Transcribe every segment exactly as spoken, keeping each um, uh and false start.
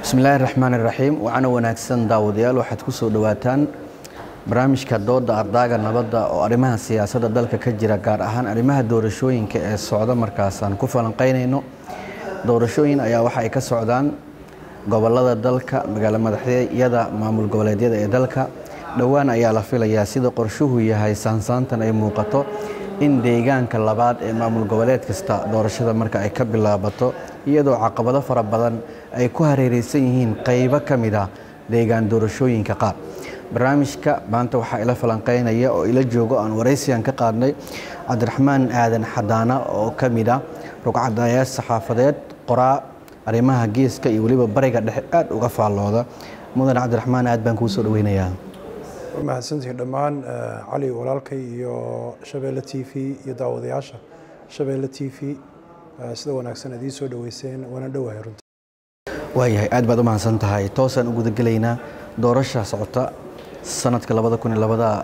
بسم الله الرحمن الرحيم وأنا وناكسن داوديال waxaad ku soo dhawaataan barnaamijka dooda ardayga nabadda oo arrimaha siyaasadda dalka ka jira gaar ahaan arrimaha doorashooyinka ee socda markaas aan ku falanqeynayno doorashooyin ayaa waxa ay ka socdaan gobolada dalka magaalada madaxdeeda maamul goboleedyada ee dalka dhawaan ayaa la filayaa sida qorshuhu yahay saansaantan ay muuqato in deegaanka labaad ee maamul goboleed kasta doorashada marka ay ka bilaabato iyadoo caqabado fara badan ay ku hareeraysan yihiin qaybo kamid ah deegaan doorashooyinka qaar barnaamijka maanta waxa ila falanqeynaya oo ila joogo aan wareysiyan ka qaadnay Cabdiraxmaan Aadan Xadaana oo kamid ah rugcadayaasha saxaafadeed qoraa arrimaha geeska iyo waliba bariga dhexe aad uga faalooda mudan Cabdiraxmaan aad baan ku soo dhaweynayaa mahadsantii dhammaan cali walaalkay iyo Shabeelle T V iyo daawadayaasha Shabeelle T V sida wanaagsan aad soo dhaweyseen wana dhawahay runtii waayahay aad baad u mahadsan tahay toosan ugu dagaleynaa doorasho socota sanadka labada kun iyo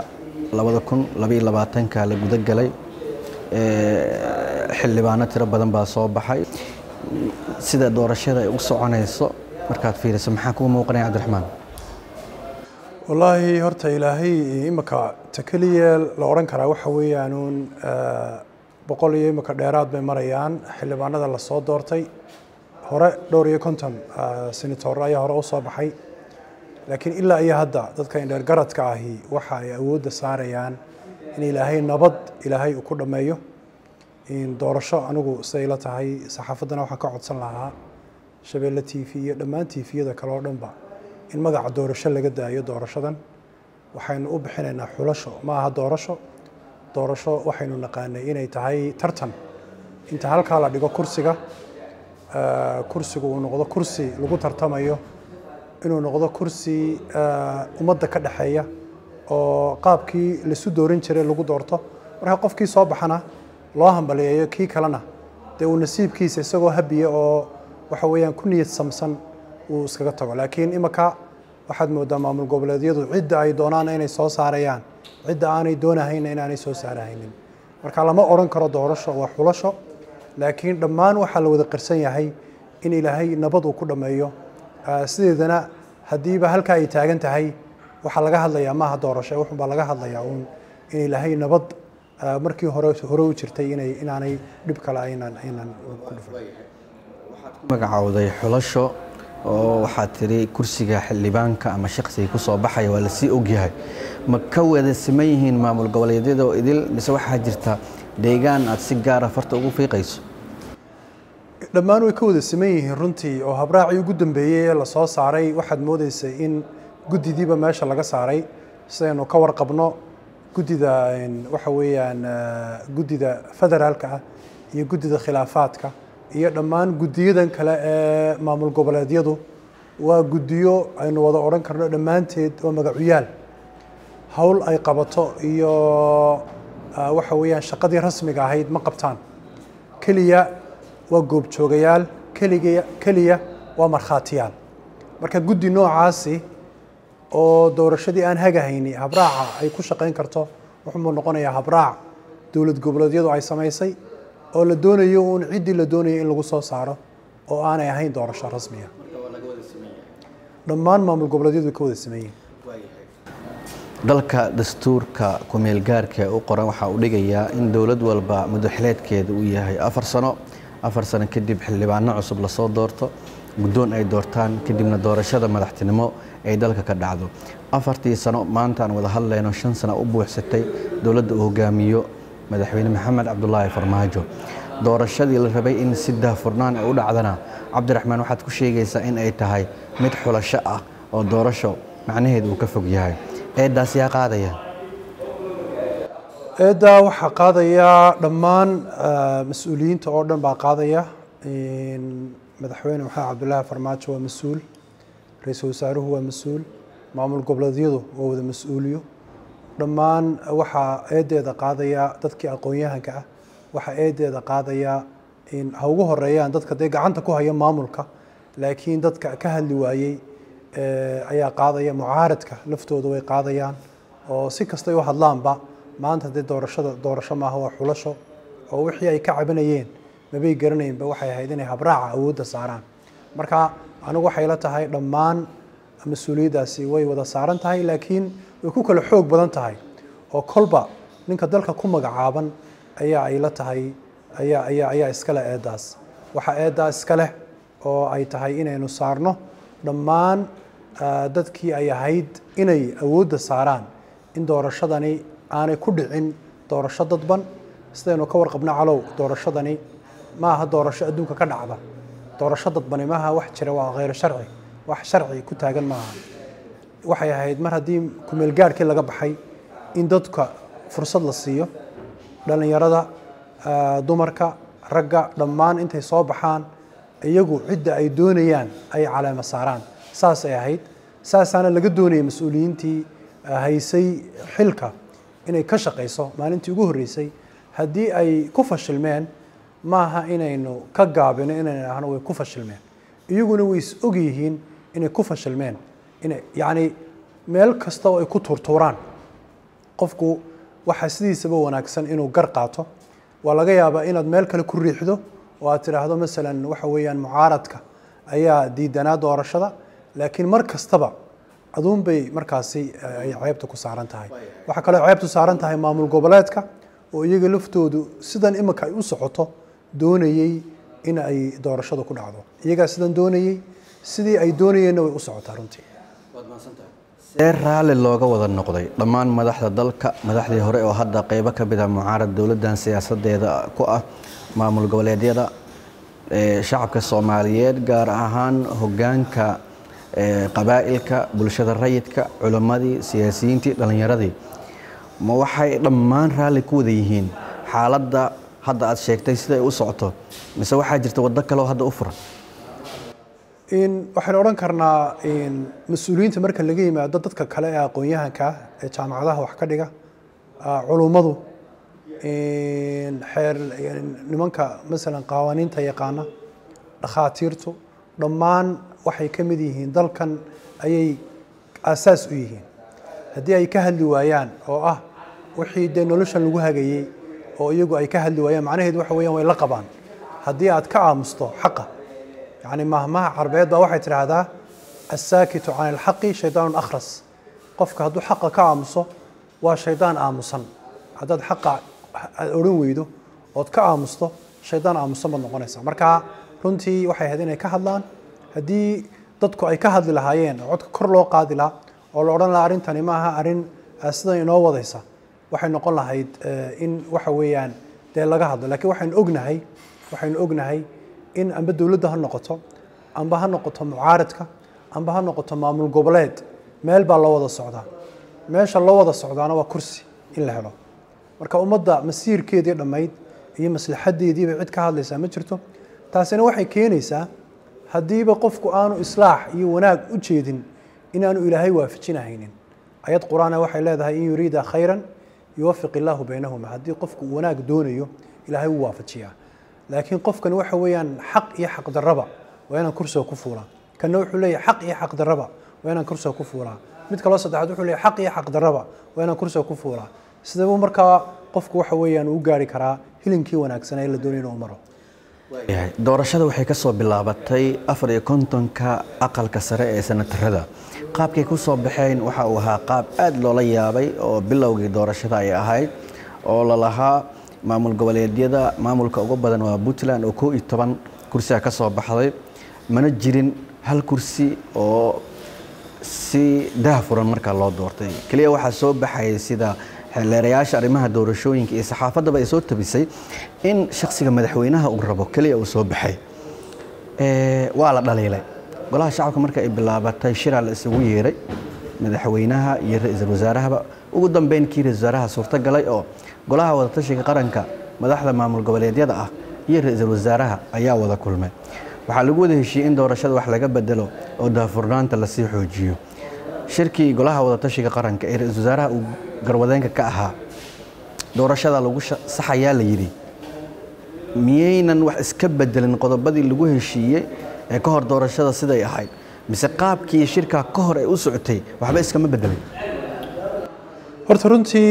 labaatan ka la guda galay ee xildhibaano tiro badan baa soo baxay sida doorashada ay u soconayso markaad fiiriso maxaa ku muuqanaya Cabdiraxmaan والله horta ilaahay imaka takaliye la oran karaa waxa weeyaan uun boqol iyo imaka dheeraad bay marayaan xildhibaanada la soo doortay hore dhowr iyo konton senator ayaa hore u soo baxay laakiin ilaa iyo hadda dadka indheer garadka ahi waxa ay awood saarayaan in ilaahay nabad ilaahay uu ku dhameeyo in doorasho anigu say la tahay saxaafadana waxa ka codsan lahaa Shabeelle T V iyo dhammaan T V-yada kale oo dhanba in magaca doorasho laga daayo doorashadan waxaynu u bixinaynaa xulasho ma aha doorasho doorasho waxaynu naqaanay inay tahay tartan inta halka la dhigo kursiga kursigu uu noqdo kursi lagu tartamayo inuu noqdo kursi ummadda ka dhaxeeya oo qaabkii la isu doorin jiray lagu doorto marka qofkii soo baxana loo hambaleeyo kii kalena dee uu nasiibkiisa isagoo habiya oo waxa weeyaan ku niyad samsan uu iskaga tago laakiin imaka waxaad moodaa maamul goboleedyadu cidda ay doonaan inay soo saarayaan cidda aanay doonahayn inaanay soo saarahaynin marka lama oran karo doorasho waa xulasho laakiin dhammaan waxa la wada qirsan yahay in ilaahay nabad uu ku dhameeyo sideedana hadiiba halka ay taagan tahay waxa laga hadlayaa maaha doorasho wuxuu baa laga hadlayaa in ilaahay nabad markii hore hore u jirtay inay inaanay dhib kale aynaan aynaan ku dhufan magacawday xulasho oo waxaad tiri kursiga xildhibaanka ama shakhsiga ku soo baxay waa la sii ogyahay ma ka wada siman yihiin maamul goboleedyada oo idil mise waxa jirta deegaan aad si gaar ah farta ugu fiiqayso dhammaan way ka wada siman yihiin runtii oo habraacii ugu dambeeyay la soo saaray waxaad moodaysay in gudidiiba meesha laga saaray sidaynu ka warqabno gudida waxa weeyaan gudida federaalka ah iyo gudida khilaafaadka iyo dhammaan gudiyadan kale ee maamul goboleedyadu waa gudiyo aynu wada oran karno dhammaanteed oo magacuyaal hawl ay qabato iyo waxa weeyaan shaqadii rasmiga ahayd ma qabtaan kaliya waa goob joogayaal kaliya kaliya waa markhaatiyaal marka gudi noocaasi oo doorashadii aan hagahayni habraaca ay ku shaqeyn karto wuxuu noqonayaa habraac dawlad goboleedyadu ay samaysay oo la doonayo in cidii la doonayo in lagu soo saaro oo aanay ahayn doorasho rasmi ah dhammaan maamul goboleedyadu ka wada sameeyeen dalka dastuurka ku meel gaarka u qoran waxa uu dhigayaa in dawlad walba madaxleedkeedu uu yahay afar sano afar sano kadib xildhibaano cusub la soo doorto guddoon ay doortaan kadibna doorashada madaxtinimo ay dalka ka dhacdo afartii sano maanta aan wada hadlayno shan sano u buuxsatay dawladda uu hogaamiyo madaxweyne maxamed cabdullaahi farmaajo doorashadii la rabay in si daahfurnaan ay u dhacdana Cabdiraxmaan waxaad ku sheegaysaa in ay tahay mid xulasho ah oo doorasho macnaheedu uu ka fog yahay eedaas yaa qaadaya eeda waxa qaadaya dhammaan mas'uuliyiinta oo dhan baa qaadaya in madaxweyne maxamed cabdullaahi farmaajo waa mas'uul ra'iisul wasaaruhu waa mas'uul maamul goboleedyadu waa wada mas'uuliyo dhammaan waxa eedeeda qaadaya dadkii aqoon-yahanka ah waxa eedeeda qaadaya in ha ugu horeeyaan dadka day gacanta ku haya maamulka laakiin dadka ka hadli waayay ayaa qaadaya mucaaradka laftooda way qaadayaan oo si kasta ay u hadlaanba maanta dee doorashada doorasho maaha waa xulasho oo wixii ay ka cabanayeen mabay garanayeenba waxay ahayd inay habraaca awoodda saaraan marka anigu waxay la tahay dhammaan mas-uuliyaddaasi way wada saaran tahay laakiin way ku kala xoog badan tahay oo kolba ninka dalka ku magacaaban ayaa ay la tahay ayaa ayaa ayaa iska leh eedaas waxa eedaas iska leh oo ay tahay inaynu saarno dhammaan dadkii ay ahayd inay awoodda saaraan in doorashadani aanay ku dhicin doorasho dadban sidaynu ka warqabno calow doorashadani ma aha doorasho adduunka ka dhacda doorasho dadbani maaha wax jira waa khayr sharci wax sharci ku taagan maaha waxay ahayd mar haddii kumeel gaarkii laga baxay in dadka fursad la siiyo dhalinyarada dumarka ragga dhammaan intay soo baxaan iyagu cidda ay doonayaan ay caleema saaraan saas ay ahayd saasaana laga doonayay mas-uuliyiintii haysay xilka inay ka shaqayso maalintii ugu horreysay haddii ay ku fashilmeen maaha inaynu ka gaabino inaynu ahno way ku fashilmeen iyaguna way is og yihiin inay ku fashilmeen inay yacni meel kasta oo ay ku turtuuraan qofku waxaa sidiisaba wanaagsan inuu gar qaato waa laga yaabaa inaad meel kale ku riixdo oo aad tidhaahdo masalan waxa weeyaan mucaaradka ayaa diidanaa doorashada laakiin mar kastaba aduun bay markaasi ay ceebta ku saaran tahay waxaa kaloo ceebtu saaran tahay maamul goboleedka oo iyaga laftoodu sidan imika ay u socoto doonayay in ay doorashada ku dhacdo iyagaa sidan doonayay sidii ay doonayeenna way u socotaa runtii see raalli looga wada noqday dhammaan madaxda dalka madaxdii hore oo hadda qaybo ka mid ah mucaarad dowladdan siyaasadeeda ku ah maamul goboleedyada shacabka Soomaaliyeed gaar ahaan hoggaanka qabaa'ilka bulshada rayidka culimadii siyaasiyiintii dhalinyaradii ma waxay dhammaan raalli ku wada yihiin xaaladda hadda aad sheegtay sida ay u socoto mise waxaa jirta waddo kale oo hadda u furan in waxaan oran karnaa in mas'uuliyiinta marka laga yimaado dadka kale ee aqoon-yahanka ee jaamacadaha wax ka dhiga culumadu in xeer nimanka masalan qawaaniinta yaqaana dhakhaatiirtu dhammaan waxay ka mid yihiin dalkan ayay asaas u yihiin haddii ay ka hadli waayaan oo ah wixii dee noloshan lagu hagayay oo iyagu ay ka hadli waayaan macnaheedu waxa weeyaan way la qabaan haddii aad ka aamusto xaqa يعني مهما عربيات بقى واحد هذا الساكت عن الحق شيطان أخرس قفك هدو حق كعامصه وشيطان عامصا هذا حق أورين ويدو وتكعامصه شيطان عامصا من نقنيسا مركا runtii waxay hadeen ay ka hadlaan hadii dadku ay ka hadli lahaayeen codka kor loo qaadi la oo la oran la arintani ma aha arin sida inoo wadaysa waxay noqon lahayd in waxa weeyaan dee laga hadlo laakiin waxaan ognahay waxaan ognahay in amba dawladda ha noqoto amba ha noqoto mucaaradka amba ha noqoto maamul goboleed meel baa loo wada socdaa meesha loo wada socdaana waa kursi in la helo marka ummadda masiirkeedii dhammayd iyo maslaxadeedii bay cid ka hadlaysaa ma jirto taasina waxay keenaysaa haddiiba qofku aanu islaax iyo wanaag u jeedin inaanu ilaahay waafajinahaynin ayad quraana waxay leedahay in yuriida khayran yuwaffiq illaahu baynahuma haddii qofku wanaag doonayo ilaahay wuu waafajiyaa laakiin qofkan waxa weeyaan xaq iyo xaq darraba waa inaan kursiga ku fuulaa kana wuxuu leeyahay xaq iyo xaq darraba waa inaan kursiga ku fuulaa mid kale saddexaad wuxuu leeyahay xaq iyo xaq darraba waa inaan kursiga ku fuulaa sidee uu markaa qofku waxa weeyaan uu gaari karaa hilinkii wanaagsan ee la doonayo inuu maro doorashada waxay ka soo bilaabatay afar iyo kontonka aqalka sare ee senatarada qaabkay ku soo baxeen waxa uu ahaa qaab aad loola yaabay oo bilowgii doorashada ay ahayd oo la lahaa maamul goboleedyada maamulka ugu badan waa Puntland oo koob iyo toban kursi ka soo baxday mana jirin hal kursi oo si daahfuran marka loo doortay kaliya waxa soo baxay sida xeelerayaasha arrimaha doorashooyinka iyo saxaafadaba ay soo tabisay in shakhsiga madaxweynaha uu rabo kaliya uu soo baxay ee waa la dhaleelay golaha shacabka marka ay bilaabatay shir la isugu yeeray madaxweynaha iyo ra'iisul wasaaraha ugu dambeyntii ra'iisul wasaaraha suurta galay oo golaha wada tashiga qaranka madaxda maamul goboleedyada ah iyo ra'iisul wasaaraha ayaa wada kulmay waxa lagu wada heshiiyay in doorashada wax laga bedelo oo daafurnaanta la sii xoojiyo shirkii golaha wada tashiga qaranka ee ra'iisul wasaaraha uu garwadeenka ka ahaa doorashada lagu saxayaa la yiri miyaynan wax iska bedelin qodobadii lagu heshiiyay ee ka hor doorashada siday ahayd mise qaabkii shirka ka hor ay u socotay waxba iskama bedelin horta runtii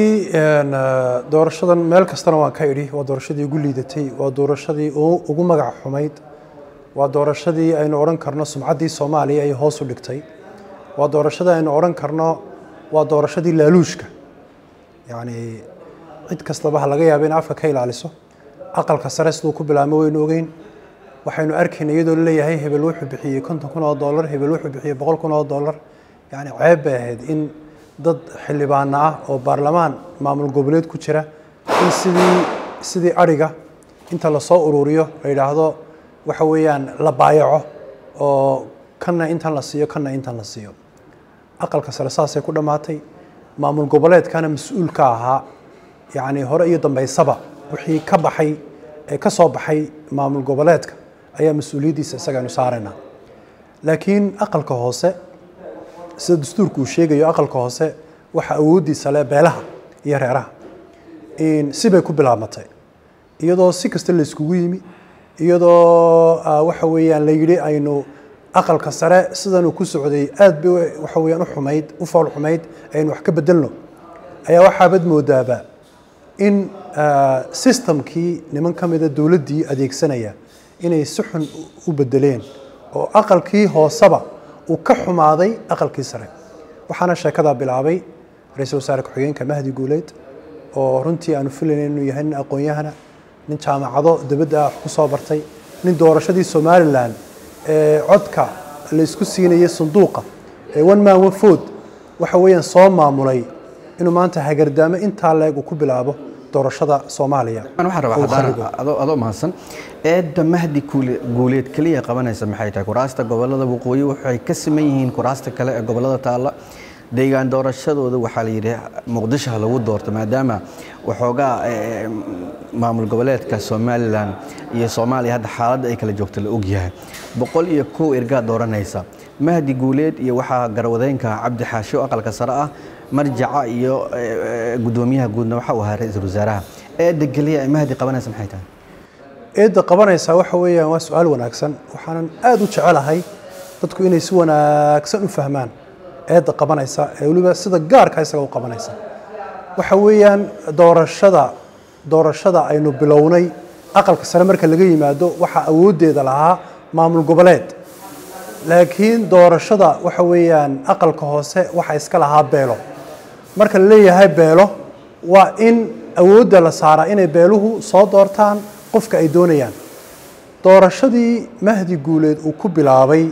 doorashadan meel kastana waan ka idhi waa doorashadii ugu liidatay waa doorashadii ugu magac xumayd waa doorashadii aynu odhan karno sumcaddii Soomaaliya ay hoos u dhigtay waa doorashada aynu odhan karno waa doorashadii laaluushka yacni cid kastaba ha laga yaabo in afka ka ilaaliso aqalka sare siduu ku bilaabmay waynu ogeyn waxaynu arkaynaa iyadoo la leeyahay hebel wuxuu bixiyey konton kun oo dollar hebel wuxuu bixiyey boqol kun oo dollar yacni ceeb bay ahayd in dad xildhibaano ah oo baarlamaan maamul goboleed ku jira in sidii sidii ariga inta la soo ururiyo la yiraahdo waxa weeyaan la baayaco oo kana intan la siiyo kana intan la siiyo aqalka sare saasay ku dhamaatay maamul goboleedkana mas'uul ka ahaa yacni hore iyo dambeysaba wixii ka baxay ee ka soo baxay maamul goboleedka ayaa mas'uuliyadiisa isagaanu saarayna laakiin aqalka hoose sida dastuurku uu sheegayo aqalka hoose waxa awoodiisa leh beelaha iyo reeraha in sibay ku bilaabmatay iyadoo si kasta la iskugu yimi iyadoo waxa weeyaan la yiri aynu aqalka sare sidan uu ku socday aad bay waxa weeyaan u xumayd u fool xumayd aynu wax ka bedelno ayaa waxa bad moodaaba in systemkii niman kamida dawladdii adeegsanaya inay si xun u bedeleen oo aqalkii hoosaba uu ka xumaaday aqalkii sare waxaana sheekada bilaabay ra'iisul wasaare ku-xigeenka Mahdi Guuleed oo runtii aanu filayn inuu yahay nin aqoon-yahana nin jaamacado dibadda ku soo bartay nin doorashadii Somaliland ee codka la isku siinayay sanduuqa ee one man one vote waxa weeyaan soo maamulay inuu maanta hagardaamo inta leeg ku bilaabo doorashada Soomaaliya أنا waxaan rabaa hadaan adoo adoo mahadsan eedda Mahdi Guuleed kaliya qabanaysa maxay tahay kuraasta gobolada waqooyi waxay ka siman yihiin kuraasta kale ee gobolada taala deegaan doorashadooda waxa la yiraahdaa Muqdisho lagu doorto maadaama waxooga maamul goboleedka Somaliland iyo Soomaaliya hadda xaaladda ay kala joogto la og yahay boqol iyo kow erga dooranaysa Mahdi Guuleed iyo waxa garwadeenka Cabdi Xaasho aqalka sare ah marjaca iyo gudoomiyaha guudna waxa uu ahaa ra'iisul wasaaraha eedda kaliya Mahdi qabanaysa maxay tahay eedda qabanaysa waxa weeyaan waa su'aal wanaagsan waxaan aad u jecelahay dadku inay si wanaagsan u fahmaan eedda qabanaysa ee waliba sida gaarka isaga u qabanaysa waxa weeyaan doorashada doorashada aynu bilownay aqalka sare marka laga yimaado waxa awoodeeda lahaa maamul goboleed laakiin doorashada waxa weeyaan aqalka hoose waxa iska lahaa beelo marka la leeyahay beelo waa in awoodda la saaraa inay beeluhu soo doortaan qofka ay doonayaan doorashadii Mahdi Guuleed uu ku bilaabay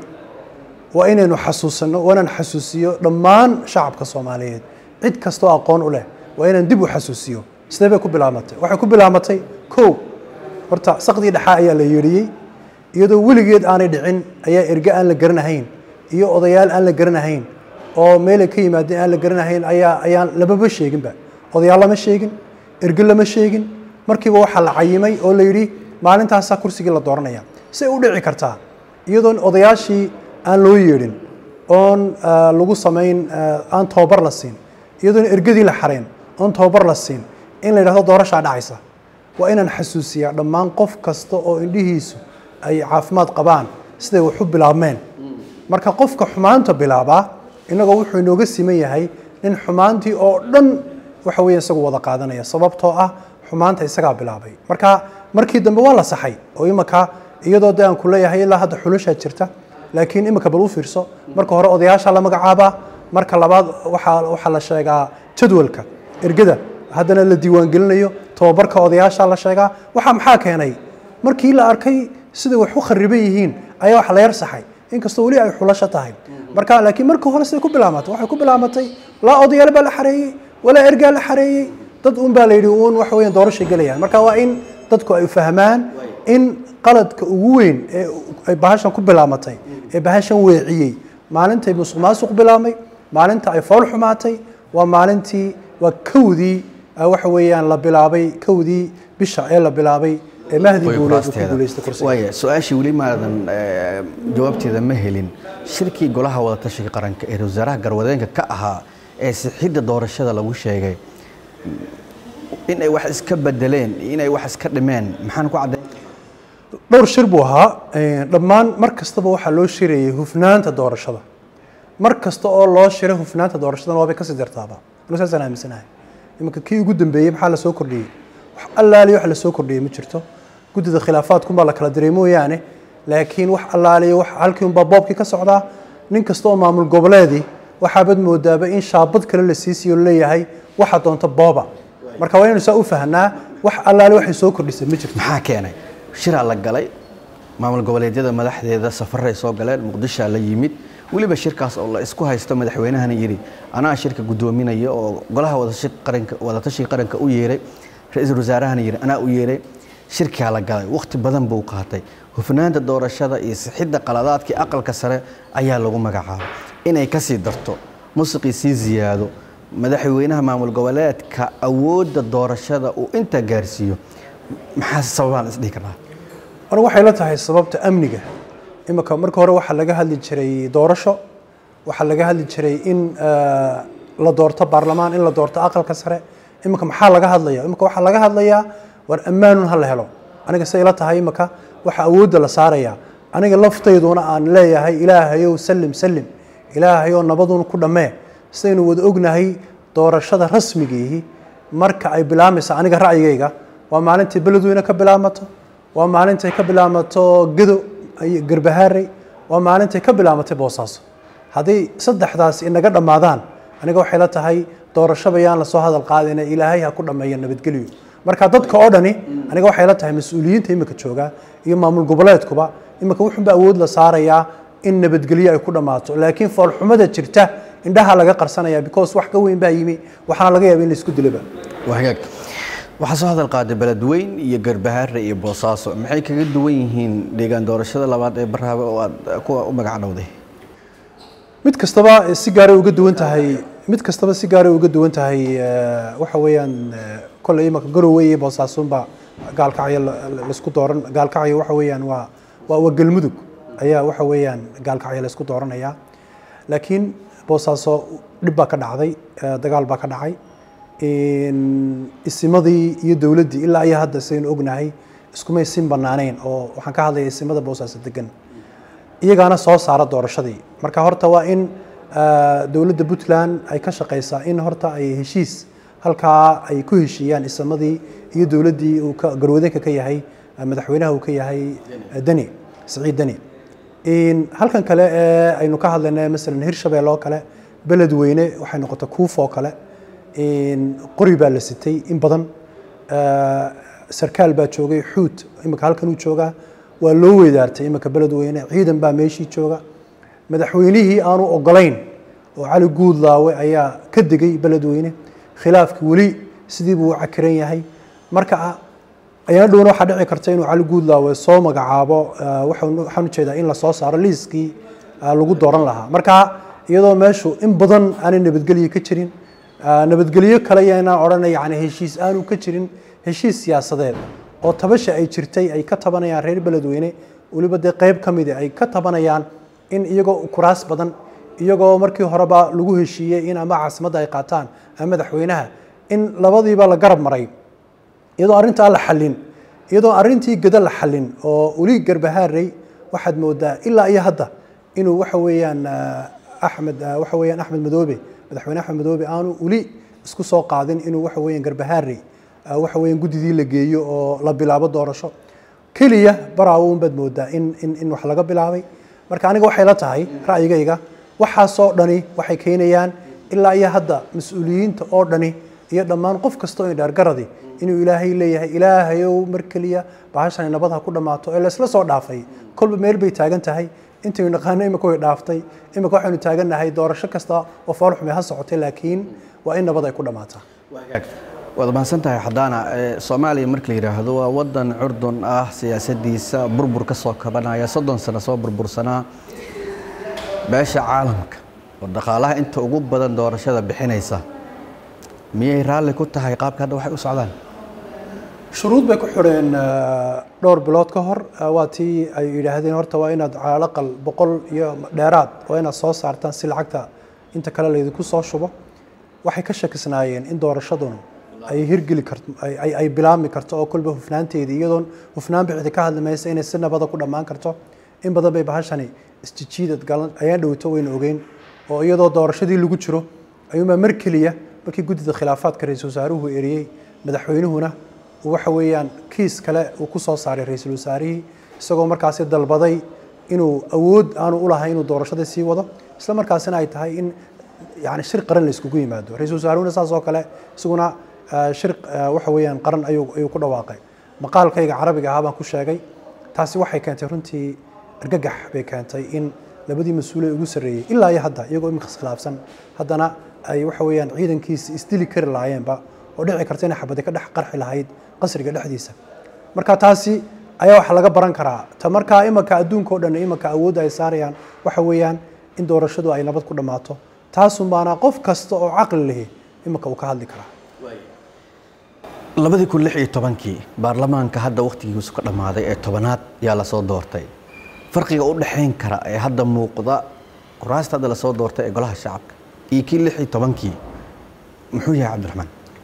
waa inaynu xasuusano waana xasuusiyo dhammaan shacabka Soomaaliyeed cid kasto aqoon u leh waa inaan dib u xasuusiyo sidee bay ku bilaabmatay waxay ku bilaabmatay koow horta saqdii dhaxa ayaa la yeeriyay iyadoo weligeed aanay dhicin ayaa erga aan la garanahayn iyo odayaal aan la garanahayn oo meel ka yimaadeen aan la garanahayn ayaa ayaan lababa sheegin ba odayaal lama sheegin erga lama sheegin markiiba waxa la cayimay oo la yiri maalintaas kursiga la dooranaya si u dhici kartaa iyadoo odayaashii aan loo yeerin oon lagu sameyn aan tababar la siin iyadoo ergadii la xareen oon tababar la siin in la yiraahdo doorasho dhacaysa waa inaan xasuusiyaa dhammaan qof kasta oo indhihiisu ay caafimaad qabaan siday wax u bilaabmeen marka qofka xumaanta bilaaba inaga wuxuu inooga siman yahay nin xumaantii oo dhan waxa weeye isagu wada qaadanaya sababtoo ah xumaanta isaga bilaabay marka markii dambe waa la saxay oo imaka iyadoo daan ku leeyahay ilaa hadda xulusha jirta laakiin imaka bal u fiirso marka hore odayaasha la magacaaba marka labaad waxa waxa la sheegaa jadwalka ergada haddana la diiwaan gelinayo tababarka odayaasha la sheegaa waxa maxaa keenay markii la arkay sida wax u khariban yihiin ayaa wax la yar saxay inkastoo wali ay xulasho tahay marka laakiin marka hore sida ku bilaamatay waxay ku bilaamatay la odayaal baa la xareeyay wala erga la xareeyay dad uun baa la yiri uun wax weeyaan doorasho galayaan marka waa in dadku ay fahmaan in qaladka ugu weyn ee ay bahashan ku bilaamatay ee bahashan weeciyay maalintay musuqmaasuq bilaamay maalinta ay fool xumaatay waa maalintii waa kowdii waxa weeyaan la bilaabay kowdii bisha ee la bilaabay ee Mahdi Guuleed ku guuleystay kursiga way su'aashi wali maadan jawaabteeda ma helin shirkii golaha wada tashiga qaranka ee wasaaraha garwadeenka ka ahaa ee sixidda doorashada lagu sheegay in ay wax iska bedeleen in ay wax iska dhimeen maxaan ku cadeyn dhowr shir buu ahaa dhammaan mar kastaba waxa loo shirayay hufnaanta doorashada mar kasta oo loo shiray hufnaanta doorashada waa bay ka sidartaaba inuu saas aaminsanahay iminka kii ugu dambeeyay maxaa la soo kordhiyay wax allaali wax la soo kordhiyay ma jirto gudida khilaafaadku ma la kala diray mooyaane laakiin wax allaaliyo wax halkii unbaa boobkii ka socdaa nin kasta oo maamul goboleedii waxaabad moodaaba in shaabad kale la siisiyo leeyahay waxa doonta booba marka waa inaynu saa u fahnaa wax allaaliyo waxay soo kordhisay ma jirto maxaa keenay shiraa la galay maamul goboleedyada madaxdeeda safaray soo galeen muqdisho la yimid waliba shirkaas oo la isku haysto madaxweynahana yiri anaa shirka gudoominaya oo golaha wada shir qaranka wada tashi qaranka u yeeray ra'iisul wasaarahana yiri anaa u yeeray shirka la galay waqti badan buu qaatay hufnaanta doorashada iyo sixidda qaladaadkii aqalka sare ayaa lagu magacaabay inay ka sii darto musiqi si ziyaado madaxweynaha maamul goboleedka awoodda doorashada uu inta gaarsiiyo maxaa sababaan isdhihi karnaa anigu waxay la tahay sababta amniga imika marka hore waxa laga hadli jiray doorasho waxa laga hadli jiray in la doorto baarlamaan in la doorto aqalka sare imika maxaa laga hadlayaa imika waxa laga hadlayaa war ammaanun ha la helo aniga say la tahay imika waxa awoodda la saaraya aniga laftayduna aan leeyahay ilaahayow sallim sallim ilaahayow nabadun ku dhammee sidaynu wada ognahay doorashada rasmigiihi marka ay bilaamaysa aniga ra'yigayga waa maalintii beledweyne ka bilaamato waa maalintay ka bilaamato gedo garbahaarey waa maalintay ka bilaamatay boosaaso haddii saddexdaas inaga dhammaadaan aniga waxay la tahay doorasho bayaan la soo hadal qaadina ilaahay ha ku dhammeeya nabadgelyo marka dadka oo dhani aniga waxay la tahay mas'uuliyiinta imika jooga iyo maamul goboleedkuba imika wuxuunba awood la saarayaa in nabadgelyo ay ku dhammaato laakiin foolxumada jirta indhaha laga qarsanaya because wax ka weyn baa yimi waxaana laga yaabaa in la isku dilaba wahagaag waxaa soo hadal qaaday beledweyn iyo garbahaare iyo boosaaso maxay kaga duwan yihiin deegaan doorashada labaad ee barnaamij oo aad kuwa u magac dhawday mid kastaba si gaar ah uga duwan tahay mid kastaba si gaar ah uga duwan tahay waxa weeyaan kulay imaka garowe iyo boosaaso ba gaalkacyo la isku dooran gaalkacyo waxa weeyaan waa waa galmudug ayaa waxa weeyaan gaalkacyo la isku dooranaya laakiin boosaaso dhib baa ka dhacday dagaal baa ka dhacay in isimadii iyo dawladdii ilaa ay hadda saynu ognahay isku may sin banaaneen oo waxaan ka hadlayaa isimada boosaaso degan iyagaana soo saara doorashadii marka horta waa in dawladda Puntland ay ka shaqeysaa in horta ay heshiis halkaa ay ku heshiiyaan isimadii iyo dawladdii uu ka garwadeenka ka yahay madaxweynaha uu ka yahay Dani Saciid Dani in halkan kale ee aynu ka hadlaynaa mesela Hirshabelle oo kale beledweyne waxay noqotay Kuufo kale in qori baa la sitay in badan sarkaal baa joogay xuut imika halkan uu jooga waa loo weedaartay imika beledweyne ciidan baa meeshii jooga madaxweynihii aanu ogolayn oo Cali Guudlaawe ayaa ka digay beledweyne khilaafkii wali sidii buu cakiran yahay marka ayaa dhowna waxa dhici karta inuu Cali Guudlaawe soo magacaabo waxaan u jeedaa in la soo saaro liiskii lagu dooran lahaa marka iyadoo meeshu in badan aan nabadgelyo ka jirin nabadgelyo kale ayaan oranay yani heshiis aanu ka jirin heshiis siyaasadeed oo tabasha ay jirtay ay ka tabanayaan reer beledweyne waliba de qayb kamid ah ay ka tabanayaan in iyagoo kuraas badan iyagoo markii horeba lagu heshiiyay in ama caasimada ay qaataan ama madaxweynaha in labadiiba la garab maray iyadoo arinta la xalin iyadoo arintii gada la xalin oo wali garbahaarey waxaad moodaa ilaa iyo hadda inuu waxa weeyaan Axmed waxa weeyaan Axmed Madoobe madaxweynaha Axmed Madoobe aanu wali isku soo qaadin inuu waxa weeyaan garbahaarey waxa weeyaan gudidii la geeyo oo la bilaabo doorasho kaliya baraawo bad moodaa in in in wax laga bilaabay marka aniga waxay la tahay ra'yigayga waxa soo dhani waxay keenayaan ilaa iyo hadda mas'uuliyiinta oo dhani iyo dhammaan qof kasta oo indhaar garadi inuu ilaahay leeyahay ilaahayow mar kaliya baashan nabad ha ku dhamaato ee la isla soo dhaafay kolba meel bay taagan tahay intii naqaanay imika way dhaaftay imika waxaanu taaganahay doorasho kasta oo fool xumay ha socotay laakiin waa in nabad ay ku dhamaataa waad mahadsantahay xadaana Soomaaliya marka la yiraahdo waa wadan curdun ah siyaasadiisa burbur ka soo kabanaya soddon sano soo burbursanaa beesha caalamka oo dhaqaalaha inta ugu badan doorashada bixinaysa miyay raalli ku tahay qaabka hadda waxay u socdaan shuruud bay ku xireen dhowr bilood ka hor waa tii ay yiraahdeen horta waa inaad calaqal boqol iyo dheeraad waa inaad soo saartaan si lacagta inta kale la idinku soo shubo waxay ka shakisnaayeen in doorashaduna ay hirgeli karto ay ay bilaami karto oo kulba hufnaanteedii iyadoon hufnaan bixida ka hadlamaysa inay si nabad ku dhamaan karto in badan bay bahashani istijiidad galan ayaan dhawto weyn ogeyn oo iyadoo doorashadii lagu jiro ayuuma mar kaliya markii gudida khilaafaadka ra'iisul wasaaruhu eriyay madaxweynuhuna waxa weeyaan kiis kale uu ku soo saaray ra'iisul wasaarihii isagoo markaasi dalbaday inuu awood aanu u lahayn inuu doorashada sii wado isla markaasina ay tahay in yani shir qaran la iskugu yimaado ra-iisul wasaaruhuna saas oo kale isaguna shir waxa weeyaan qaran ayuu ayuu ku dhawaaqay maqaalkayga carabiga ahaa baan ku sheegay taasi waxay keentay runtii argagax bay keentay in labadii mas-uul ee ugu sarreeyey ilaa iyo hadda iyagoo imika khilaafsan haddana ay waxa weeyaan ciidankiisa isdili kari lahaayeenba oo dhici karta inay xabadi ka dhex qarxi lahayd qasriga dhexdiisa marka taasi ayaa waxa laga baran karaa ta markaa imika adduunka oo dhan imika awoodda ay saarayaan waxa weeyaan in doorashadu ay nabad ku dhammaato taasun baana qof kasta oo caqli lehi imika uu ka hadli karaa labadii kun lix iyo tobankii baarlamaanka hadda waqtigiisu ka dhammaaday ee tobanaad yaa lasoo doortay farqiga u dhexayn kara ee hadda muuqda kuraasta hadda lasoo doortay ee golaha shacabka iyo kii lix iyo tobankii muxuu yahay cabdiraxmaan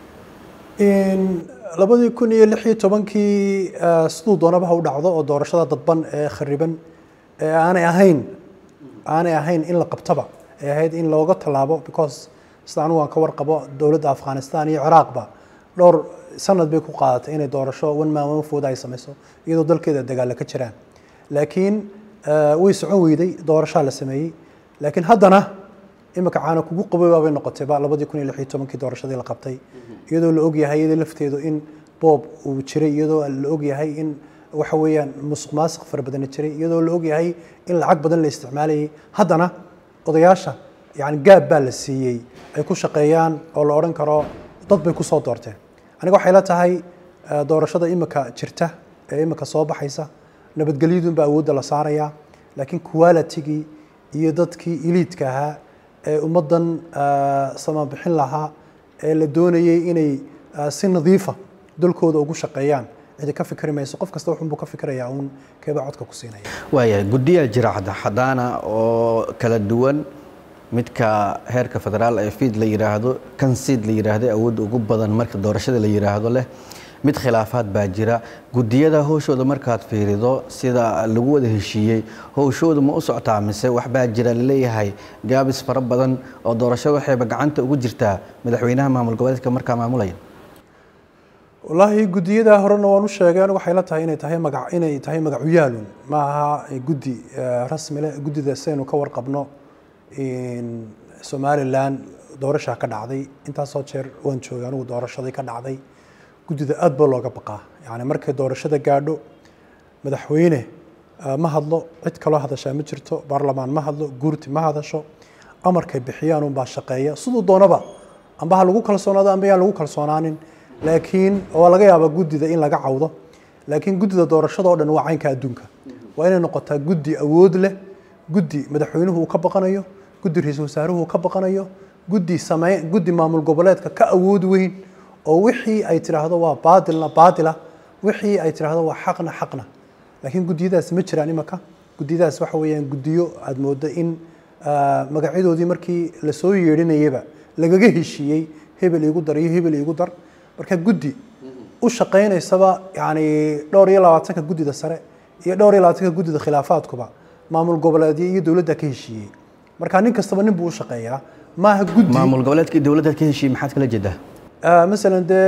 labadii kun iyo lix iyo tobankii siduu doonaba ha u dhacdo oo doorashada dadban ee khariban ee aanay ahayn aanay ahayn in la qabtaba ee ahayd in looga tallaabo because sida anigu aan ka warqabo dowladda afghanistan iyo ciraaqba dhowr sanad bay ku qaadatay inay doorasho wan maalmo fooda ay samayso iyadoo dalkeeda dagaal ka jiraan laakiin way socon weyday doorasho la sameeyay laakiin haddana imika caana kugu qabay bay noqotay ba labadii kun iyo lix iyo tobankii doorashadii la qabtay iyadoo la og yahay iyadoo lafteedu in boob uu jiray iyadoo la og yahay in waxa weeyaan musuq maasuq fara badan jiray iyadoo la og yahay in lacag badan la isticmaalayay haddana odayaasha yani gaab baa la siiyey ay ku shaqeeyaan oo la odhan karo dad bay ku soo doorteen aniga waxay la tahay doorashada imika jirta ee imika soo baxaysa nabadgelyadun baa awoodda la saarayaa laakiin quality-gii iyo dadkii eliidka ahaa ee ummaddan samabixin lahaa ee la doonayay inay si nadiifa dalkooda ugu shaqeeyaan cidi ka fikri mayso qof kasta wuxuunbuu ka fikirayaa uun keebaa codka ku siinaya waayahay guddiyaa jira xadaana oo kala duwan midka heerka federaal ee fiid la yiraahdo kan siid la yiraahdo awood ugu badan marka doorashada la yiraahdo leh mid khilaafaad baa jira guddiyada howshooda markaad fiirido sida lagu wada heshiiyey howshooda ma u socotaa mise wax baa jira laleeyahay gaabis fara badan oo doorashada waxayba gacanta ugu jirtaa madaxweynaha maamul goboleedka markaa maamulaya wallaahi guddiyada horena waan u sheegay anigu waxay la tahay inay tahay magac inay tahay magacuyaalun ma aha guddi rasmi leh guddida saynu ka warqabno somaliland doorashaa ka dhacday intaasoo jeer waan joogay anigu doorashadii ka dhacday guddida aad baa looga baqaa yani markay doorashada gaadho madaxweyne ma hadlo cid kaloo hadashaa ma jirto baarlamaan ma hadlo guurti ma hadasho amarkay bixiyaan unbaa shaqeeya siduu doonaba amba ha lagu kalsoonaado amba yaan lagu kalsoonaanin laakiin waa laga yaabaa guddida in laga cawdo laakiin guddida doorashada oo dhan waa caynka adduunka waa inay noqotaa guddi awood leh guddi madaxweynuhu uu ka baqanayo guddi ra-iisul wasaaruhu uu ka baqanayo guddi sameyn guddi maamul goboleedka ka awood weyn oo wixii ay tiraahdo waa baadilna baadila wixii ay tiraahdo waa xaqna xaqna laakiin guddiyadaas ma jiraan imaka guddiyadaas waxa weeyaan guddiyo aad moodo in magacyadoodii markii la soo yeedhinayaba lagaga heshiiyey hebel iigu dar iyo hebel iigu dar marka guddi u shaqeynaysaba yani dhowr iyo labaatanka guddida sare iyo dhowr iyo labaatanka guddida khilaafaadkuba maamul goboleedyo iyo dowladda ka heshiiyey marka nin kastaba nin buu u shaqeeyaa maaha guddi maamul goboleedka dowladda ka heshiiyey maxaad kala jeedaa مثلا ده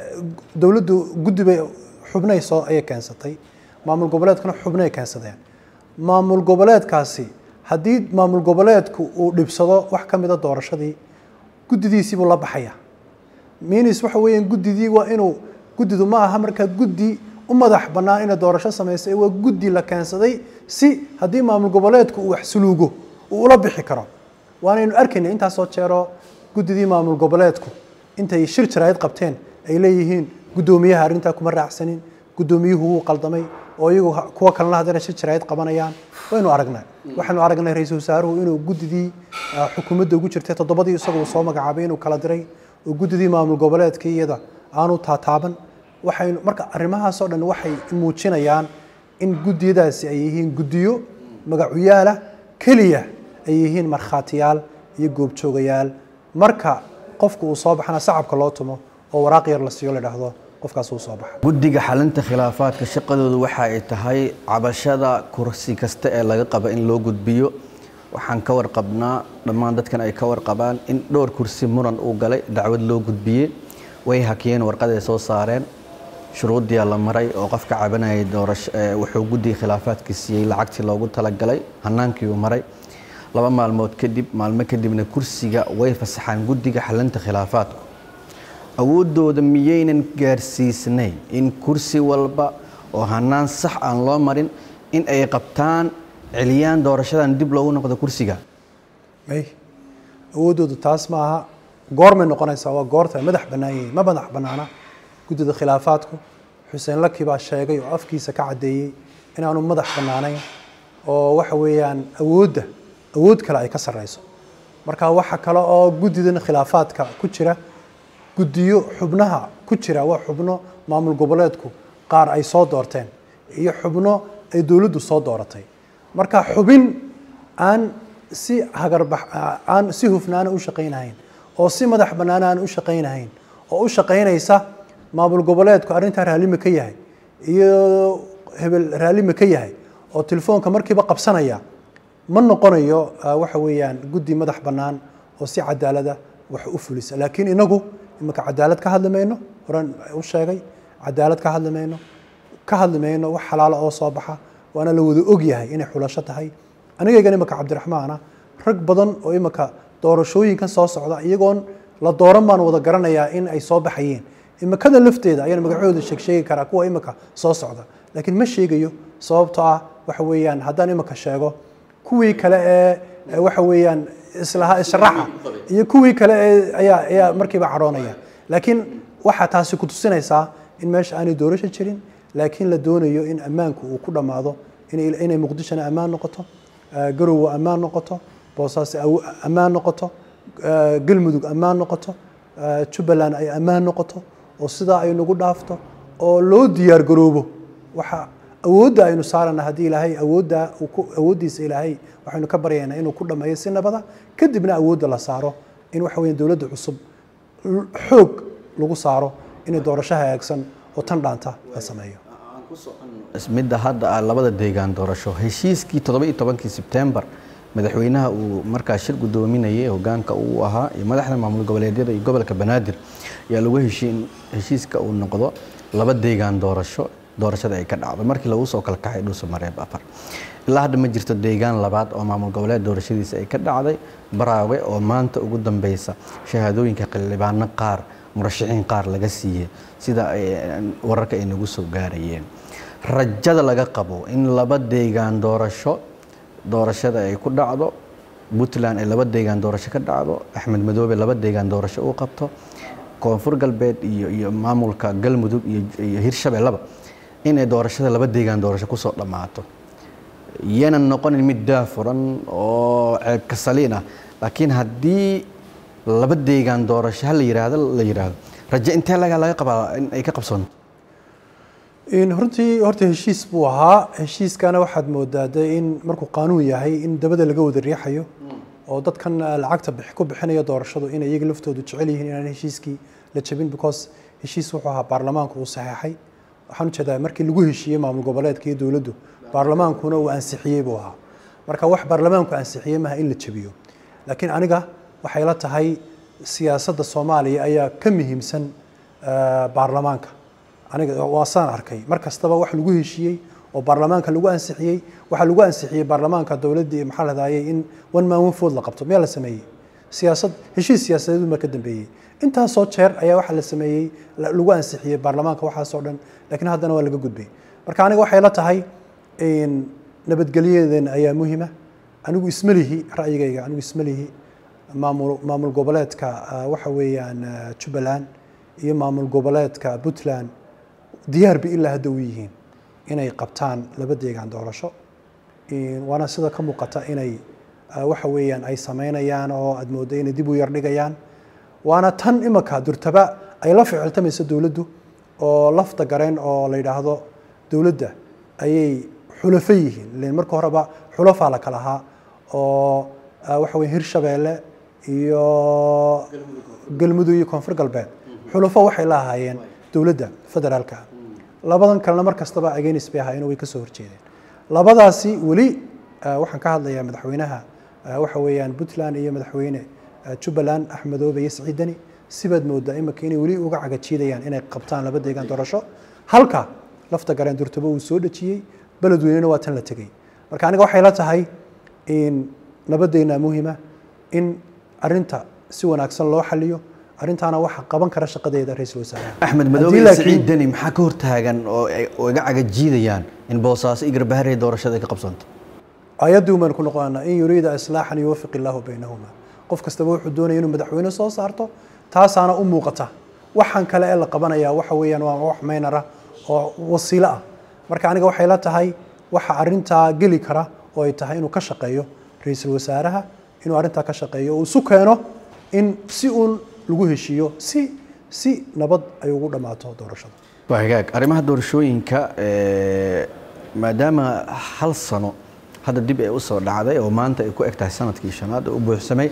دولته جد بي حبناي صا أي كنستي معمول قبلات كنا حبناي كنستين معمول قبلات كاسي حديد معمول قبلات كو لبصدا وحكم ده دورشة دي جد دي سيب الله بحياة مين يسوح وين جد دي وإنه جد ده ما همر كجد دي وما ده حبنا إن دورشة سميس إيوه جد دي لكنستي سي حديد معمول قبلات كو وحسلوجه ولا بحكرة وأنا إنه أركن أنت صوت شرا جد دي معمول قبلات كو intay shir jaraa'id qabteen ay leeyihiin gudoomiyaha arinta kuma raacsanin gudoomiyuhu uu qaldamay oo iyagu kuwa kalena hadana shir jaraa'id qabanayaan waynu aragnaa waxaanu aragnay ra'iisul wasaaruhu inuu gudidii xukuumadda ugu jirtay toddobadii isagu soo magacaabay inuu kala diray oo gudidii maamul goboleedka iyada aanu taataaban waxaynu marka arrimahaas oo dhan waxay muujinayaan in gudiyadaasi ay yihiin gudiyo magacuyaala kaliya ay yihiin markhaatiyaal iyo goobjoogayaal marka qofku uu soo baxana sacabka loo tumo oo waraaq yar la siiyo la dhaahdo qofkaas uu soo baxa guddiga xalinta khilaafaadka shaqadoodu waxa ay tahay cabashada kursi kasta ee laga qabo in loo gudbiyo waxaan ka warqabnaa dhammaan dadkan ay ka warqabaan in dhowr kursi muran uu galay dacwad loo gudbiyey way hakiyeen warqad ay soo saareen shuruudii la maray oo qofka cabanayay doorasho wuxuu guddiga khilaafaadka siiyay lacagtii loogu talagalay hanaankii uu maray laba maalmood kadib maalmo kadibna kursiga way fasaxaan guddiga xalinta khilaafaadku awoodooda miyaynan gaarsiisnay in kursi walba oo hanaan sax aan loo marin in ay qabtaan celiyaan doorashadan dib loogu noqdo kursiga may awoodooda taas ma aha goormay noqonaysaa waa goorta madax banaayay ma madax banaana guddida khilaafaadku xuseen laki baa sheegay oo afkiisa ka cadeeyay inaanu madax banaanayn oo waxa weeyaan awoodda awood kale ay ka sareyso marka waxa kale oo guddidan khilaafaadka ku jira guddiyo xubnaha ku jira waa xubno maamul goboleedku qaar ay soo doorteen iyo xubno ay dawladdu soo dooratay marka xubin aan si hagarbax aan si hufnaan u shaqeynayn oo si madax bannaan aan u shaqeynayn oo u shaqeynaysa maamul goboleedku arrinta raalima ka yahay iyo hebel raalima ka yahay oo telefoonka markiiba qabsanaya ma noqonayo waxa weeyaan guddi madax bannaan oo si cadaalad ah wax u fulisa laakiin inagu imaka cadaalad ka hadlamayno horan u sheegay cadaalad ka hadlamayno ka hadlamayno wax xalaal oo soo baxa waana la wada og yahay inay xulasho tahay aniga imaka Cabdiraxmaan rag badan oo imaka doorashooyinkan soo socda iyagoon la dooran baan wada garanayaa in ay soo baxayeen imakada lafteeda ayaan magacooda sheeg sheegi karaa kuwa imaka soo socda laakiin ma sheegayo sababtoo ah waxa weeyaan haddaan imaka sheego kuwii kale ee waxa weeyaan islaha israaxa iyo kuwii kale ayaa ayaa markiiba caroonaya laakiin waxa taasi ku tusinaysaa in meesha aanay doorasho jirin laakiin la doonayo in ammaanku uu ku dhamaado inay inay muqdishona ammaan noqoto garowe ammaan noqoto boosaaso ammaan noqoto galmudug ammaan noqoto Jubbaland ay ammaan noqoto oo sidaa ay nagu dhaafto oo loo diyaar garoobo waxa awoodda aynu saarana hadii ilaahay awoodda awoodiisa ilaahay waxaynu ka baryaynaa inuu ku dhameeyo si nabada kadibna awoodda la saaro in waxa weeyaan dawladda cusub xoog lagu saaro in doorasho hagaagsan oo tan dhaanta la sameeyo midda hadda labada deegaan doorasho heshiiskii toddoba iyo tobankii September madaxweynaha uu markaa shir gudoominayay hogaanka uu ahaa iyo madaxda maamul goboleedyada iyo gobolka Banaadir ayaa lagu heshiin heshiiska uu noqdo laba deegaan doorasho doorashada ay ka dhacdo markii lagu soo kala kaxay dhuuso mareeb afar ilaa hadda ma jirto deegaan labaad oo maamul goboleed doorashadiisa ay ka dhacday Baraawe oo maanta ugu dambaysa shahaadooyinka xildhibaano qaar murashaxiin qaar laga siiyay sida wararka ay nagu soo gaarayeen rajada laga qabo in laba deegaan doorasho doorashada ay ku dhacdo Puntland ay laba deegaan doorasho ka dhacdo Axmed Madoobe laba deegaan doorasho uu qabto koonfur galbeed iyo iyo maamulka galmudug iyo Hirshabeelle in ay doorashada laba deegaan doorasho ku soo dhamaato yana noqon mid daafuran oo ceeb ka saliina laakiin haddii laba deegaan doorasho hal yiraahdo la yiraahdo rajo intee laga laga qabaa in ay ka qabsoon in hortii horta heshiis buu ahaa heshiiskana waxaad moodaa in markuu qaanuun yahay in dabada laga wada riixayo oo dadkan lacagta bix ku bixinaya doorashadu in iyaga laftoodu jecel yihiin inaan heshiiskii la jabin because heshiis wuxuu ahaa baarlamaanku uu saxeexay waxaan u jeedaa markii lagu heshiiyay maamul goboleedka iyo dawladdu baarlamaankuna uu ansixiyay buu ahaa marka wax baarlamaanku ansixiyay maaha in la jabiyo laakiin aniga waxay la tahay siyaasadda Soomaaliya ayaa ka muhiimsan baarlamaanka aniga waasaan arkay markastaba wax lagu heshiiyay oo baarlamaanka lagu ansixiyay waxa lagu ansixiyay baarlamaanka dawladda iyo maxaa la daayay in one man one vote la qabto meel la sameeyay siyaasad heshiis siyaasadeed ma ka dambeeyay inta soo jeer ayaa waxa la sameeyay lagu ansixiyay baarlamaanka waxa soo dhan laakiin haddana waa laga gudbay marka aniga waxay la tahay in nabadgelyadeena ayaa muhiim ah anigu ismalihi ra'yigayga anigu ismalihi maamul maamul goboleedka waxa weeyaan Jubbaland iyo maamul goboleedka Puntland diyaar bi ilaa hadda u yihiin inay qabtaan laba deegaan doorasho in wana sida ka muuqata inay waxa weeyaan ay sameynayaan oo aad mooday inay dib u yar dhigayaan waana tan imaka durtaba ay la ficiltamayso dawladdu oo lafta gareen oo la yiraahdo dawladda ayay xulafo yihiin leen marka horeba xulafa la kala ahaa oo waxa weeyaan Hirshabeelle iyo galmudug iyo koonfur galbeed xulafo waxay la ahaayeen dawladda federaalka labadan kalena markastaba against bay ahaayeen way ka soo horjeedeen labadaasi wali waxaan ka hadlayaa madaxweynaha waxa weeyaan Puntland iyo madaxweyne Jubbaland Axmed Madoobe iyo Siciid Dani sibad moodaa imaka inay wali uga cagajiidayaan inay qabtaan laba deegaan doorasho halka lafta gareen durtaba uu soo dhajiyay beledweynena waa tan la tegay marka aniga waxay la tahay in nabadeena muhiima in arinta si wanaagsan loo xaliyo arintaana waxa qaban kara shaqadeeda ra'iisul wasaaraha Axmed Madoobe Saciid Dani maxaa ka hortaagan oo oo iga cagajiidayaan in Boosaaso iyo Garbaharey doorashada ka qabsanto ayadu man ku noqonaa in yuriida islaahan yuwaffiq Allahu baynahuma qof kasta wuxuu doonayaa inuu madaxweyne soo saarto taasaana u muuqata waxaan kale ee la qabanaya waxa weeyaan waa wax meynara oo wasiilo ah marka aniga waxay la tahay waxa arinta gali kara oo ay tahay inuu ka shaqeeyo ra'iisul wasaaraha inuu arinta ka shaqeeyo oo isu keeno in si uun lagu heshiiyo si si nabad ay ugu dhamaato doorashada waa hagaag arrimaha doorashooyinka ee maadaama hal sano hadda dib ay u soo dhacday oo maanta ay ku egtahay sanadkii shanaad oo buuxsamay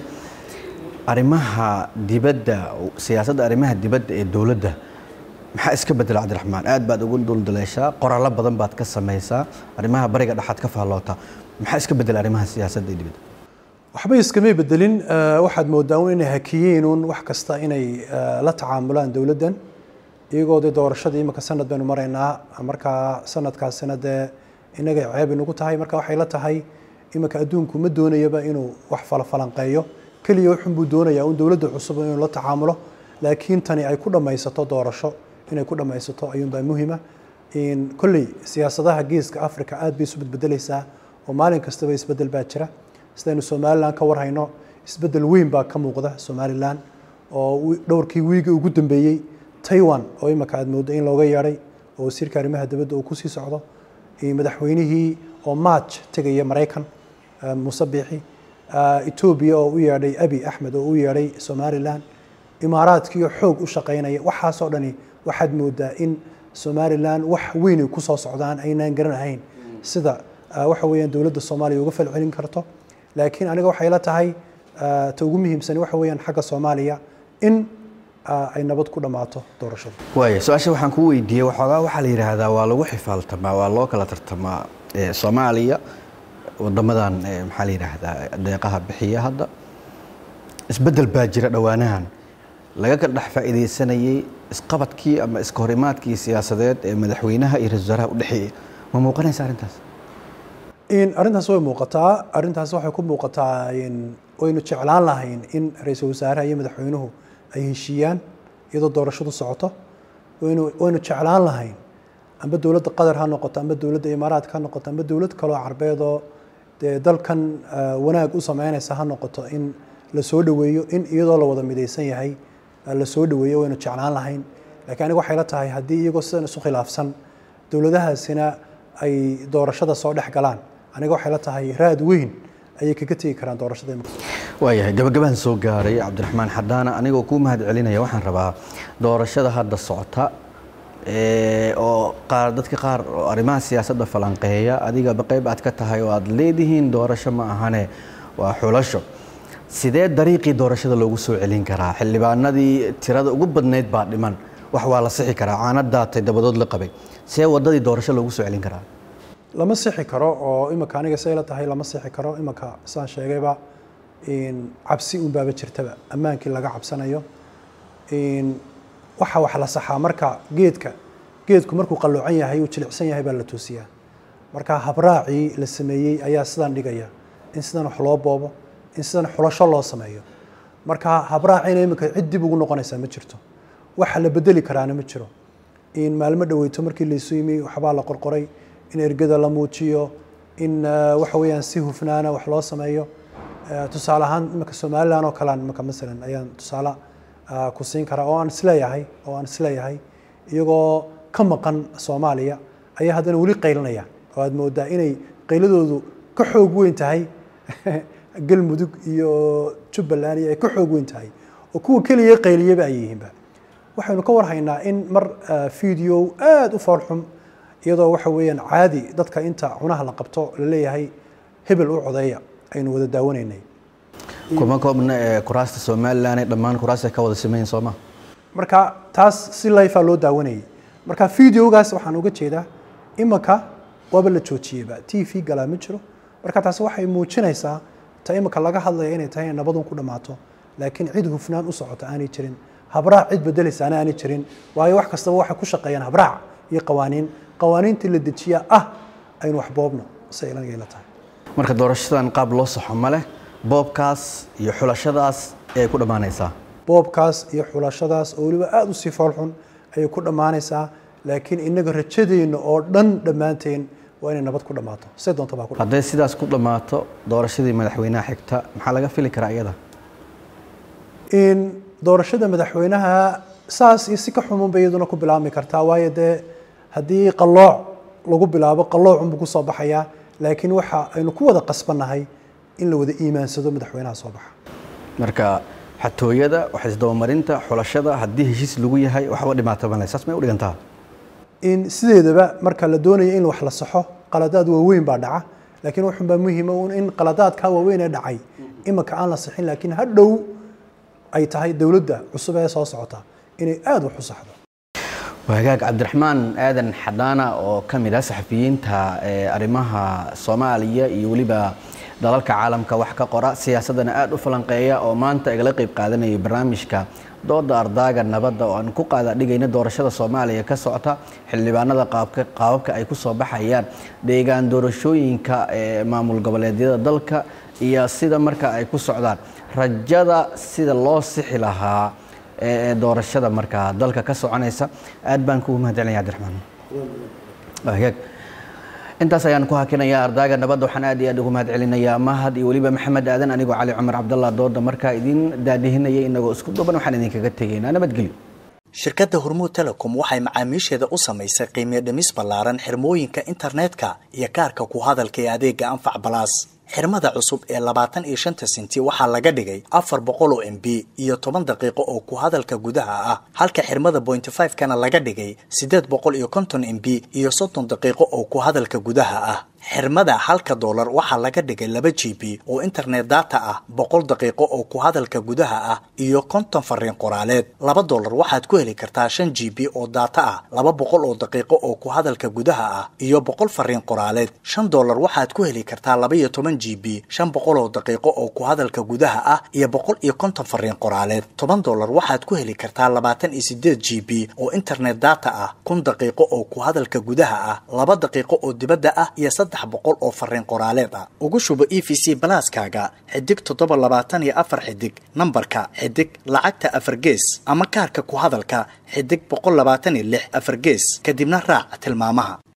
arrimaha dibadda siyaasadda arrimaha dibadda ee dawladda maxaa iska bedela Cabdiraxmaan aad baad ugu duldaleeshaa qoraallo badan baad ka samaysaa arrimaha bariga dhaxad ka faaloota maxaa iska bedela arrimaha siyaasadda ee dibadda waxba iskama bedelin waxaad moodaa inay hakiyeen wax kasta inay la tacaamulaan dawladdan iyagoo doorashada imika sanad baynu maraynaa marka sanadkaasina de inaga ceeb inagu tahay marka waxay la tahay imika adduunku ma doonayaba inuu wax falfalanqeeyo kaliya wuxuu buu doonayaa in dawladda cusub inuu la tacaamulo laakiin tani ay ku dhamaysato doorasho inay ku dhamaysato ayuun baa muhiima in kulli siyaasadaha geeska Afrika aad bay isu bedbedelaysaa oo maalin kasta bay isbedel baa jira sidaynu Soomaaliland ka warhayno isbedel weyn baa ka muuqda Soomaaliland oo dhowrkii wiiga ugu dambeeyay Taiwan oo imika aad moodo in looga yeeray oo wasiirka arrimaha dibadda uu ku sii socdo madaxweynihii oo March tagaya Mareykan Muuse Biixi Ethiopia oo u yeeray Abiy Ahmed oo u yeeray Somaliland Imaaraadkii xoog u shaqeynaya waxa soo dhani waxaad moodaa in Somaliland wax weyn ku soo socdaan aynaan garanayn sida waxa weeyaan dawladda Soomaaliya uga falcelin karto laakiin aniga waxay la tahay ta ugu muhiimsan waxa weeyaan xagga Soomaaliya in ay nabad ku dhamaato doorashada waayo su'aasha waxaan ku weydiiyay waxa waxa la yiraahdaa waa lagu xifaaltamaa waa loo kala tartamaa Soomaaliya wadamadan maxaa la yiraahdaa deeqaha bixiya hadda isbedel baa jira dhawaanahan laga ka dhax faa'iideysanayay isqabadkii ama iskahorimaadkii siyaasadeed ee madaxweynaha iyo ra'iisul wasaaraha u dhaxeeyay ma muuqanaysa arintaas in arintaas way muuqataa arintaas waxay ku muuqataa in waynu jeclaan lahayn in ra'iisul wasaaraha iyo madaxweynuhu ay heshiiyaan iyadoo doorashadu socoto waynu waynu jeclaan lahayn amba dawladda Qatar ha noqoto amba dawladda Imaaraadka ha noqoto amba dawlad kale oo Carbeed oo dalkan wanaag u sameynaysa ha noqoto in la soo dhaweeyo in iyadoo la wada midaysan yahay la soo dhaweeyo waynu jeclaan lahayn laakiin aniga waxay la tahay haddii iyagoo sidan isu khilaafsan dawladahaasina ay doorashada soo dhex galaan aniga waxay la tahay raad weyn ayay kaga tagi karaan doorashada imika waayahay gabagabaan soo gaaray Cabdiraxmaan Xadaana anigoo ku mahad celinaya waxaan rabaa doorashada hadda socota ee oo qaar dadka qaar oo arrimaha siyaasadda falanqeeya adiga baqayb aad ka tahay oo aad leedihiin doorasho ma ahane waa xulasho sidee dariiqii doorashada loogu soo celin karaa xildhibaanadii tirada ugu badneyd baa dhiman wax waa la sixi karaa caanadaatay dabadood la qabay see wadadii doorasho loogu soo celin karaa lama sixi karo oo imika aniga say la tahay lama sixi karo imika saan sheegayba in cabsi un baaba jirtaba ammaankii laga cabsanayo in waxa wax la saxaa marka geedka geedku markuu qaloocan yahay uu jilicsan yahay baa la toosiyaa marka habraacii la sameeyay ayaa sidan dhigaya in sidan wax loo boobo in sidan xulasho loo sameeyo marka habraacina imika cid dib ugu noqonaysa ma jirto waxa la bedeli karaana ma jiro in maalmo dhaweyto markii la isu yimi waxbaa la qorqoray in ergada la muujiyo in waxa weeyaan si hufnaana wax loo sameeyo tusaale ahaan imika Soomaaliland oo kale imika masalan ayaan tusaale ku siin karaa oo aan isleeyahay oo aan isleeyahay iyagoo ka maqan Soomaaliya ayaa haddana wali qaylinayaan oo aad moodaa inay qayladoodu ka xoog weyn tahay galmudug iyo Jubbaland ay ka xoog weyn tahay oo kuwa kaliya qayliyaba ay yihiinba waxaynu ka warhaynaa in mar video aad u farxum iyadoo waxa weeyaan caadi dadka inta cunaha la qabto la leeyahay hebel u codeeya aynu wada daawanaynay kuma koobna kuraasta Soomaaliland ee dhammaan kuraasta ka wada sameeyeen Soomaa marka taas si live loo daawanayay marka videogaas waxaan uga jeedaa imaka waba la joojiyay T V gala ma jiro marka taas waxay muujinaysaa ta imaka laga hadlayo inay tahay nabadun ku dhamaato laakiin cid hufnaan u socota aanay jirin habraac cid bedelaysa aanay jirin waayo wax kasta waxa ku shaqeeyaan habraac iyo qawaaniin qawaaniintii la dejiyaa ah aynu wax boobno say ila ila tahay marka doorashadan qaab loo saxo ma leh boobkaas iyo xulashadaas ay ku dhamaanaysaa boobkaas iyo xulashadaas oo waliba aad u sii foolxun ay ku dhamaanaysaa laakiin inaga rajadeena oo dhan dhamaanteen waa inay nabad ku dhamaato say doonto baa ku hadday sidaas ku dhamaato doorashadii madaxweynaha xigta maxaa laga fili karaa iyada in doorashada madaxweynaha saas iyo si ka xumun bay iyaduna ku bilaabmi kartaa waayo dee haddii qalooc lagu bilaabo qaloocun buu ku soo baxayaa laakiin waxa aynu ku wada qasbanahay in la wada iimaansado madaxweynaha soo baxa marka xatooyada waxa isdabamarinta xulashada haddii heshiis lagu yahay waxba dhibaato ma leh saas may u dhigantaa in sideedaba marka la doonayo in wax la saxo qaladaad waaweyn baa dhaca laakiin wuxuu baa muhiim ah in qaladaadka waaweyn ee dhacay imaka aan la saxin laakiin hadhow ay tahay dawladda cusub ee soo socota inay aad wax u saxdo wagaag cabdiraxmaan aadan xadaana oo ka mid ah saxafiyiinta ee arrimaha Soomaaliya iyo waliba dalalka caalamka wax ka qora siyaasadana aad u falanqeeya oo maanta igala qayb qaadanaya barnaamijka dooda ardaaga nabadda oo aan ku qaada dhigayna doorashada Soomaaliya ka socota xildhibaanada qaabka qaababka ay ku soo baxayaan deegaan doorashooyinka ee maamul goboleedyada dalka iyo sida marka ay ku socdaan rajada sida loo sixi lahaa ee doorashada marka dalka ka soconaysa aad baan ku mahadcelinayaa Cabdiraxmaan wagaag intaas ayaan ku hakinayaa ardaaga nabadda waxaan aad iyo aad ugu mahadcelinayaa mahad iyo waliba maxamed aadan anigoo cali cumar cabdallah dooda markaa idin daadihinayay inagoo isku duban waxaan idinkaga tegaynaa nabadgelyo shirkadda Hormuud Telecom waxay macaamiisheeda u samaysay qiimo dhimis ballaaran xirmooyinka internetka iyo kaarka ku hadalka ee adeega Anfac Plus xirmada cusub ee labaatan iyo shan senti waxaa laga dhigay afar boqol oo M B iyo toban daqiiqo oo ku hadalka gudaha ah halka xirmada point five kana laga dhigay siddeed boqol iyo konton M B iyo soddon daqiiqo oo ku hadalka gudaha ah xirmada halka dollar waxaa laga dhigay laba G B oo internet data ah boqol daqiiqo oo ku hadalka gudaha ah iyo konton fariin qoraaleed laba dollar waxaad ku heli kartaa shan G B oo data ah laba boqol oo daqiiqo oo ku hadalka gudaha ah iyo boqol fariin qoraaleed shan dollar waxaad ku heli kartaa laba iyo toban G B shan boqol oo daqiiqo oo ku hadalka gudaha ah iyo boqol iyo konton fariin qoraaleed toban dollar waxaad ku heli kartaa labaatan iyo siddeed G B oo internet data ah kun daqiiqo oo ku hadalka gudaha ah laba daqiiqo oo dibadda ah iyo boqol oo fariin qoraaleed ah ugu shubo E V C Plus-kaaga xidig toddoba labaatan iyo afar xidig nambarka xidig lacagta afar gees ama kaarka ku hadalka xidig boqol labaatan iyo lix afar gees kadibna raac tilmaamaha.